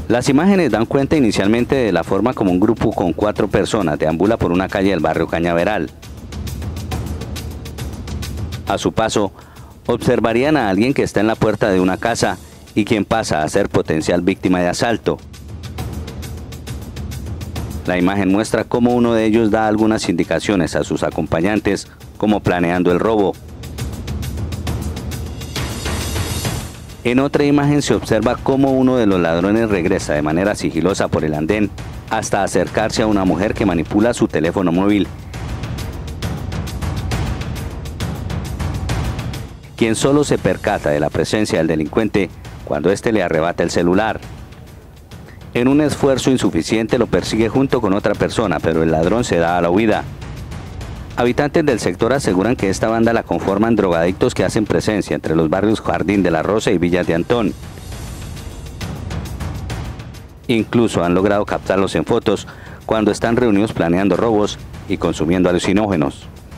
Las imágenes dan cuenta inicialmente de la forma como un grupo con 4 personas deambula por una calle del barrio Cañaveral. A su paso, observarían a alguien que está en la puerta de una casa y quien pasa a ser potencial víctima de asalto. La imagen muestra cómo uno de ellos da algunas indicaciones a sus acompañantes, como planeando el robo. En otra imagen se observa cómo uno de los ladrones regresa de manera sigilosa por el andén hasta acercarse a una mujer que manipula su teléfono móvil, quien solo se percata de la presencia del delincuente cuando éste le arrebata el celular. En un esfuerzo insuficiente lo persigue junto con otra persona, pero el ladrón se da a la huida. Habitantes del sector aseguran que esta banda la conforman drogadictos que hacen presencia entre los barrios Jardín de la Rosa y Villas de Antón. Incluso han logrado captarlos en fotos cuando están reunidos planeando robos y consumiendo alucinógenos.